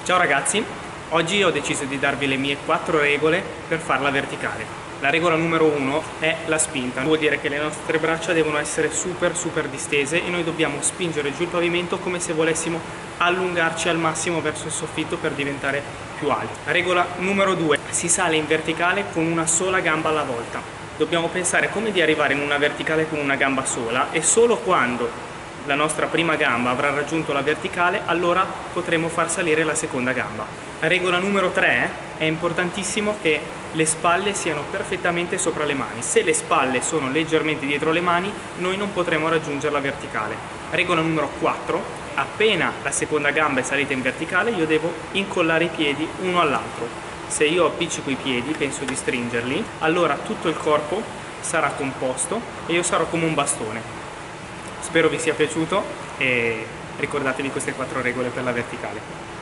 Ciao ragazzi, oggi ho deciso di darvi le mie 4 regole per farla verticale. La regola numero 1 è la spinta, vuol dire che le nostre braccia devono essere super distese e noi dobbiamo spingere giù il pavimento come se volessimo allungarci al massimo verso il soffitto per diventare più alti. La regola numero 2, si sale in verticale con una sola gamba alla volta. Dobbiamo pensare come di arrivare in una verticale con una gamba sola e solo quando la nostra prima gamba avrà raggiunto la verticale, allora potremo far salire la seconda gamba. La regola numero 3 è importantissimo che le spalle siano perfettamente sopra le mani. Se le spalle sono leggermente dietro le mani, noi non potremo raggiungere la verticale. Regola numero 4, appena la seconda gamba è salita in verticale, io devo incollare i piedi uno all'altro. Se io appiccico i piedi, penso di stringerli, allora tutto il corpo sarà composto e io sarò come un bastone. Spero vi sia piaciuto e ricordatevi queste 4 regole per la verticale.